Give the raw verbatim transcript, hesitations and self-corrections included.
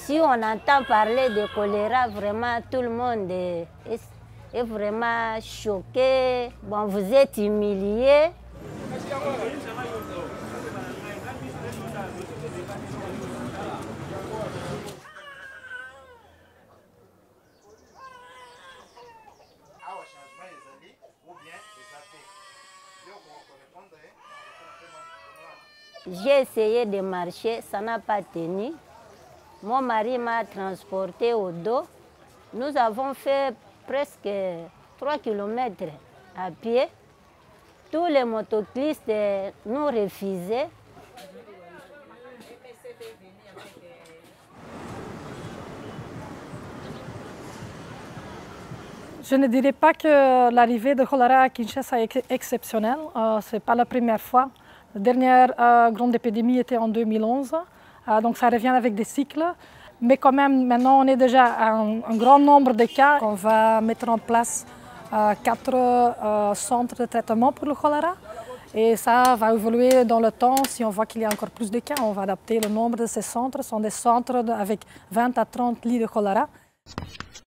Si on entend parler de choléra, vraiment tout le monde est, est, est vraiment choqué. Bon, vous êtes humiliés. J'ai essayé de marcher, ça n'a pas tenu. Mon mari m'a transporté au dos. Nous avons fait presque trois kilomètres à pied. Tous les motocyclistes nous refusaient. Je ne dirais pas que l'arrivée de choléra à Kinshasa est exceptionnelle. Euh, Ce n'est pas la première fois. La dernière euh, grande épidémie était en deux mille onze, euh, donc ça revient avec des cycles. Mais quand même, maintenant, on est déjà à un, un grand nombre de cas. On va mettre en place euh, quatre euh, centres de traitement pour le choléra. Et ça va évoluer dans le temps. Si on voit qu'il y a encore plus de cas, on va adapter le nombre de ces centres. Ce sont des centres avec vingt à trente lits de choléra.